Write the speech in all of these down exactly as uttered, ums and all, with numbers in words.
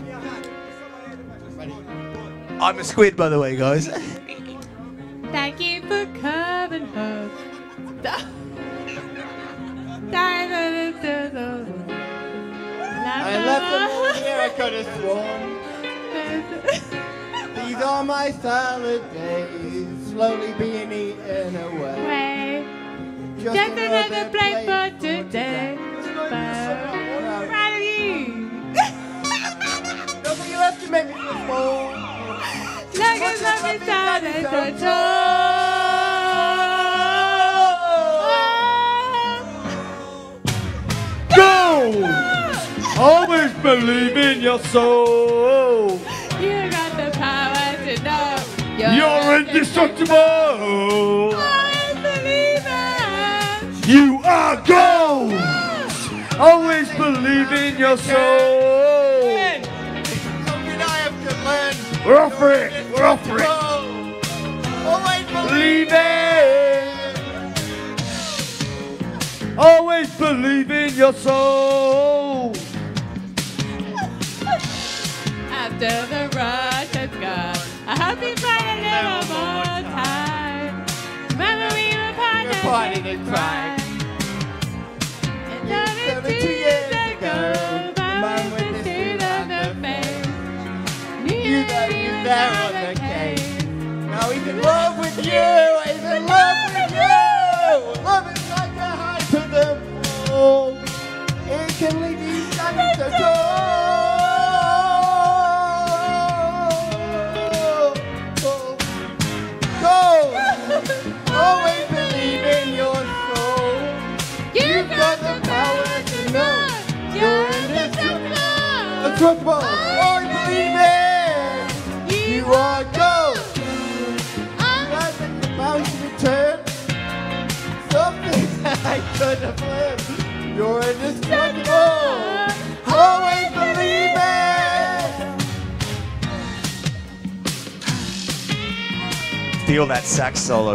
I'm a squid, by the way, guys. Thank you for coming home. I left them all here, I could have sworn. These are my salad days, slowly being eaten away. Way. Just, Just another plate for today. Proud of you. No, but you have to make me feel small. Look at lovely salad Go! Always believe in your soul. You got the power to know you're, You're indestructible. Always believe it. You are gold. Always believe in your soul. Something I have to learn. We're off for it. We're off for it. Always believe it. Always believe in your soul. After the rush has gone, I hope you find a little more time. Remember we were partners partying in and crime. And seventy-two years ago, mine was the suit on the face. Knew that he was there on the case. Now he's in love with you. He's in love with you. Love is like a high to the pole. It can lead you standing so tall. Always believe in your soul. You've got the power to know you're indestructible. Indestructible. Always believe it. You are gold. That's the bound to return. Something I could have learned. You're indestructible. Always believe it. Feel that sax solo.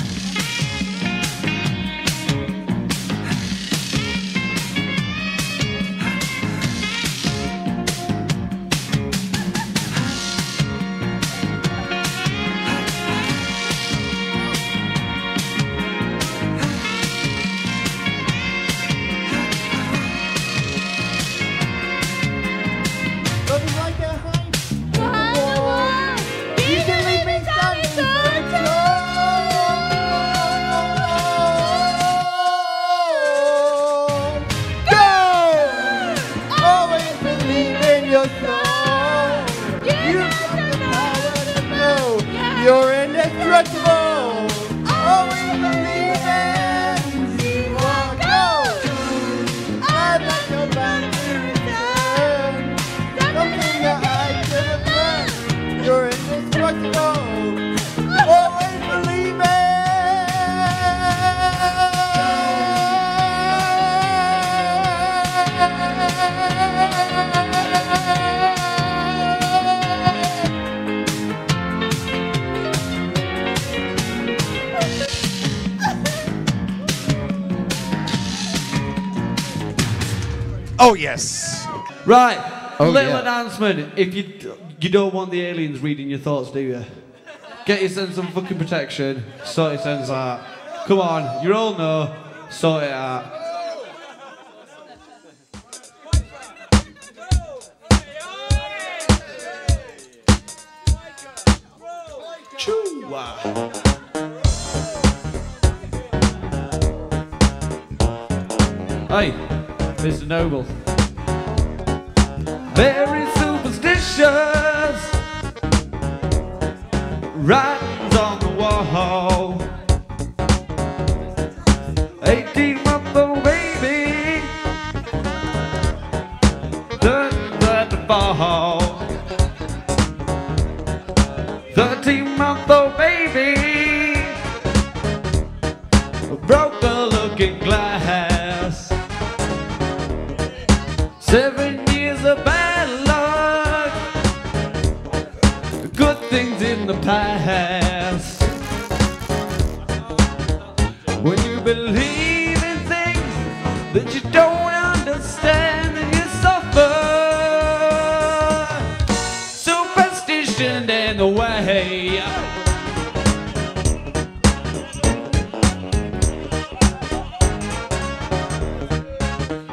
Love is like a high wall. You can leave me standing so tall. Go! Always believe in your soul. You've got the power to know you're indestructible. Always believe it. You are gold. I'd like your back to return. Something that I should have learned. You're indestructible. Always believe it. Oh, yes. Right, Oh, little yeah. announcement. If you you don't want the aliens reading your thoughts, do you? Get yourself some fucking protection. Sort yourselves out. Come on, you all know. Sort it out. Choo-wah. Hey, Mister Noble. Very superstitious. Writings on the wall. Eighteen-month-old baby learned at the fall. Thirteen-month-old baby broke the looking glass. Seven years of bad luck, good things in the past. When you believe in things that you don't understand, then you suffer.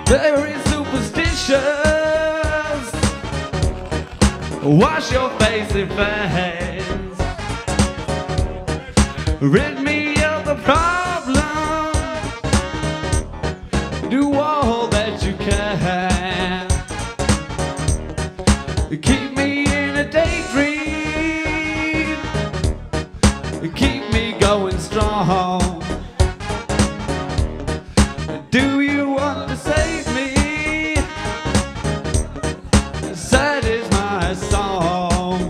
very superstitious. Wash your face in fans. Rid me of the problem. Do all that you can. Keep me in a daydream. Keep me going strong. Do you want to save me? Sad is my song.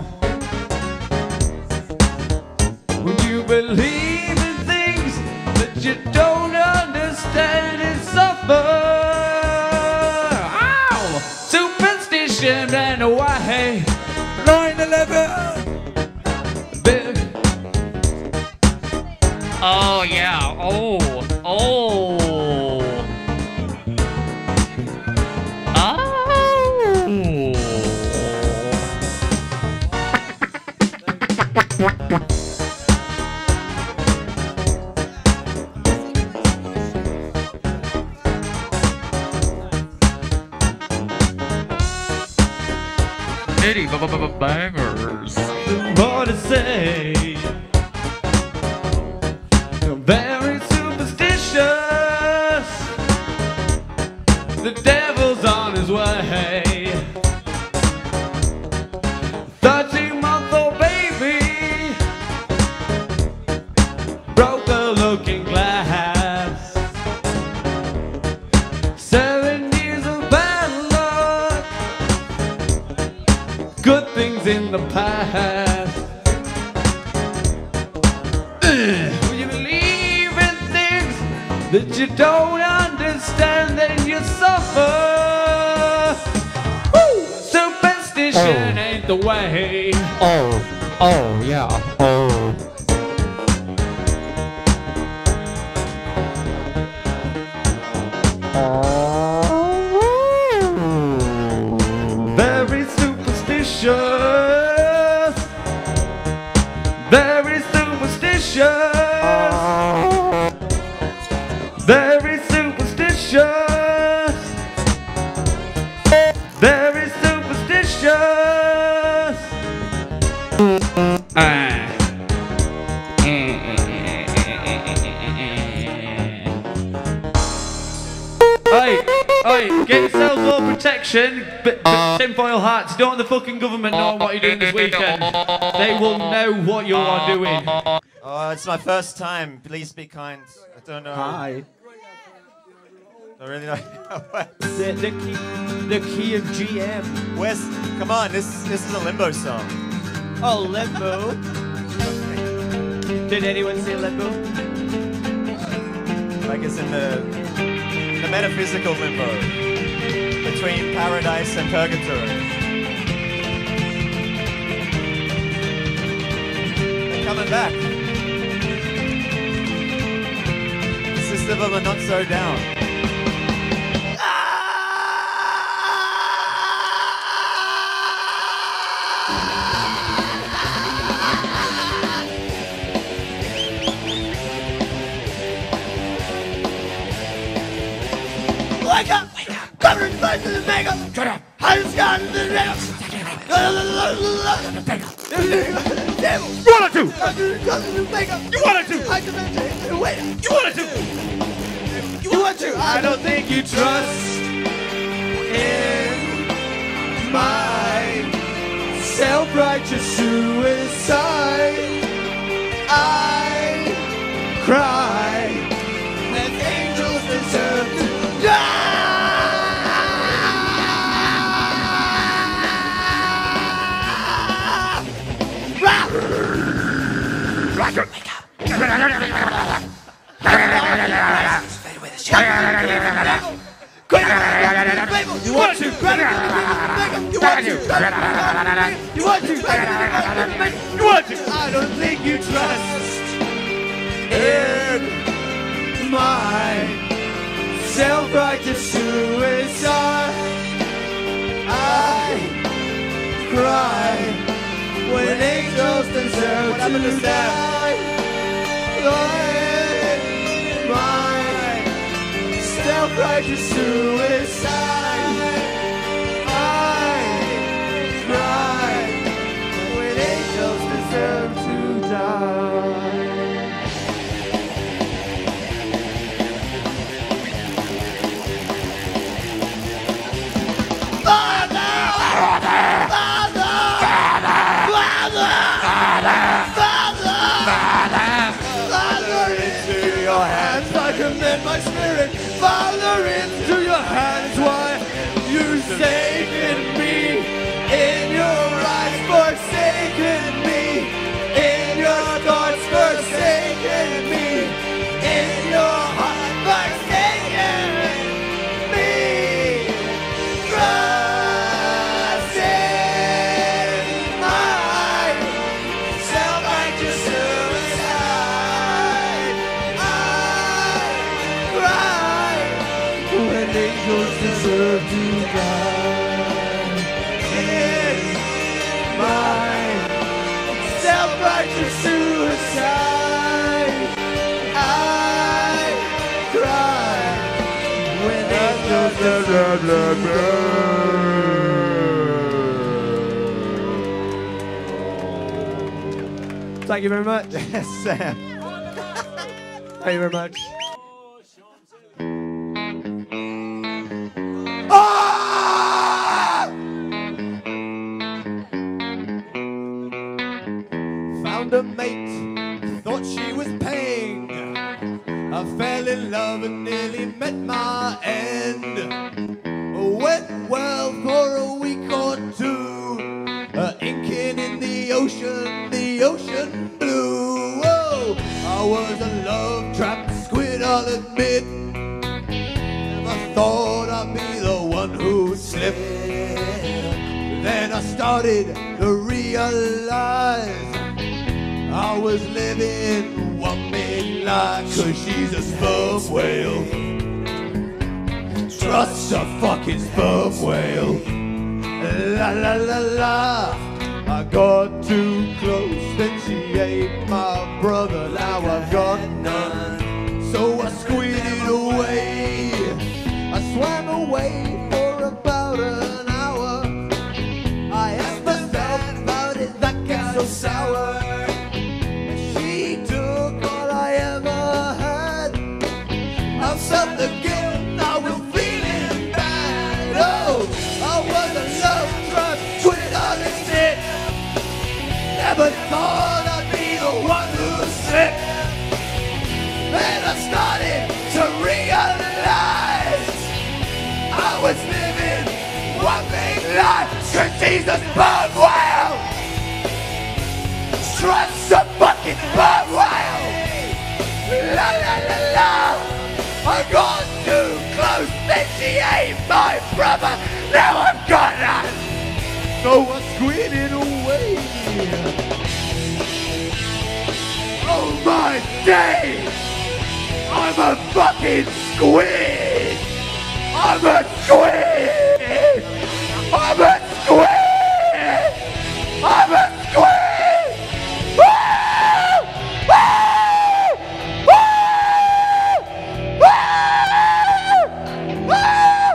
Would you believe in things that you don't understand and suffer? Ow! Superstition ran away. nine eleven. Oh yeah, oh, oh. Nitty bangers. More to say. Very superstitious. The devil's on his way. Thirteen-month-old baby broke the looking glass. Seven years of bad luck. Good things in the past. Will you believe in things that you don't understand, then you suffer? Woo! Superstition Oh. ain't the way. Oh, oh yeah, oh. Very superstitious. Very superstitious. Very superstitious. Very superstitious. Ah. Oi, oi, get yourselves all protection. But, but tinfoil hats, don't the fucking government know what you're doing this weekend. They will know what you are doing. Oh, it's my first time. Please be kind. I don't know. Hi. I really don't know. The, the, key, the key of G M. Where's? Come on, this this is a Limbo song. Oh, Limbo. Did anyone say Limbo? Like it's in the the metaphysical limbo between paradise and purgatory. They're coming back. The system of a not so down. Wake up! Wake up! Cover in face of the makeup! Shut up! I just got the makeup! You wanted to! You wanted to! Wait! You wanted to! You want to! I don't think you trust in my self-righteous suicide. I cry as angels deserve to die. Wake up! You want to? You want to? You want to? You want to? I don't think you trust in my self-righteous suicide. I cry when angels deserve What happened to to Sam? die. Lord, my self-righteous suicide. I cry when angels deserve to die. Father! Father! Father! Father! Father! Father! Father, into your hands I commend my spirit. Father, into your hands, why you saving me? In your eyes, forsaken me. In your thoughts, forsaken me. In your heart, forsaken me. Trust in my self-righteous suicide. I cry when angels deserve to die. In my self-righteous suicide, I cry when angels deserve to die. Thank you very much. Yes, Sam. Thank you very much. Ah! Found a mate, thought she was paying. I fell in love and nearly met my end. Went well for a week or two, uh, inking in the ocean, the ocean blue. Whoa, I was a love-trapped squid, I'll admit. Never thought I'd be the one who'd slip. Then I started to realize I was living one big lie, 'cause she's a sperm whale. Trust a fucking sperm whale. La la la la. I got too close, then she ate my brother. Now I've got none, so I squeezed away. I swam away for about an hour. I asked myself, how did that get so sour? She took all I ever had. I felt the guilt, I was feeling bad. Oh, I was a love-struck squid on the shit. Never thought I'd be the one who slipped. Then I started to realize I was living one big lie, 'cause she's a sperm whale. Trust a fucking sperm whale. La la la la. I got too close, then she ate my brother. Now I've got none, so I squid away. Oh my days, I'm a fucking squid. I'm a squid. I'm a squid. I'm a squid. Woo! Woo! Woo! Woo! Woo!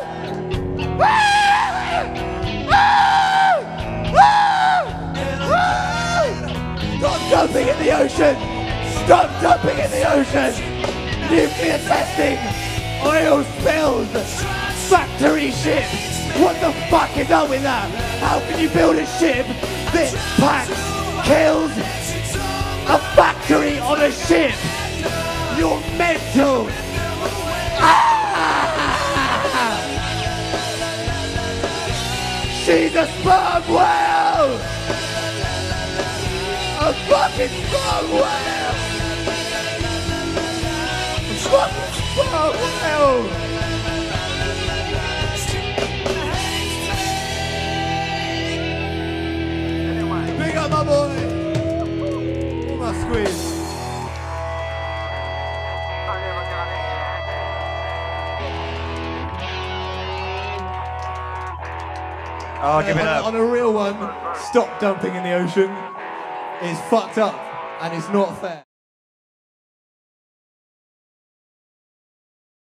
Stop dumping in the ocean! Stop dumping in the ocean! Nuclear testing! Oil spills! Factory ship! What the fuck is up with that? How can you build a ship that packs, kills a factory on a ship? You're mental! Ah! She's a sperm whale! A fucking sperm whale! A fucking sperm whale! Big up my boy! All my squids. Oh, give it on, up. on a real one, stop dumping in the ocean. It's fucked up and it's not fair.